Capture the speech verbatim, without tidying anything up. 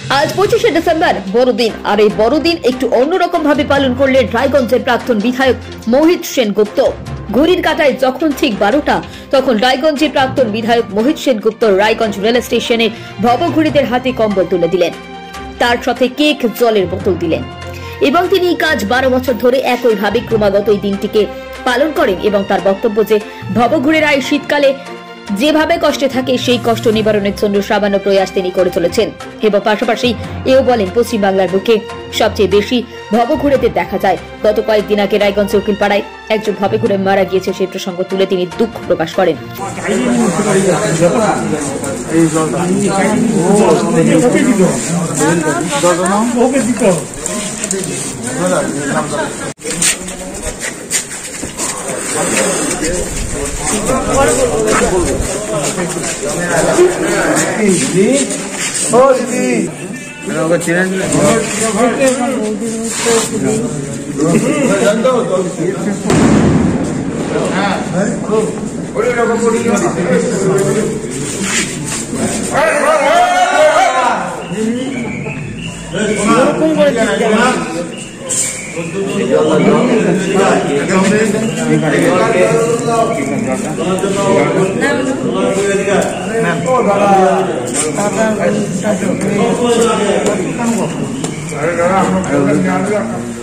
আজ পঁচিশে ডিসেম্বর বড়দিন, আর এই বড়দিন একটু অন্যরকম ভাবে পালন করলেন রায়গঞ্জের প্রাক্তন বিধায়ক মোহিত সেনগুপ্ত। ঘড়ির কাঁটায় যখন ঠিক বারোটা, তখন রায়গঞ্জের প্রাক্তন বিধায়ক মোহিত সেনগুপ্ত রায়গঞ্জ রেল স্টেশনে ভবঘুরিদের হাতে কম্বল তুলে দিলেন, তার সাথে কেক, জলের বোতল দিলেন এবং তিনি এই কাজ বারো বছর ধরে একইভাবে ক্রমাগত এই দিনটিকে পালন করেন এবং তার বক্তব্য যে ভবঘুরেরা এই শীতকালে যেভাবে কষ্টে থাকে সেই কষ্ট নিবারণের জন্য সামান্য প্রয়াস তিনি করে চলেছেন এবং পাশাপাশি এও বলেন পশ্চিমবাংলার বুকে সবচেয়ে বেশি ভবঘুরেদের দেখা যায়। গত কয়েকদিন আগে রায়গঞ্জ উকিলপাড়ায় একজন ভবঘুরে মারা গিয়েছে, সেই প্রসঙ্গ তুলে তিনি দুঃখ প্রকাশ করেন। দাদা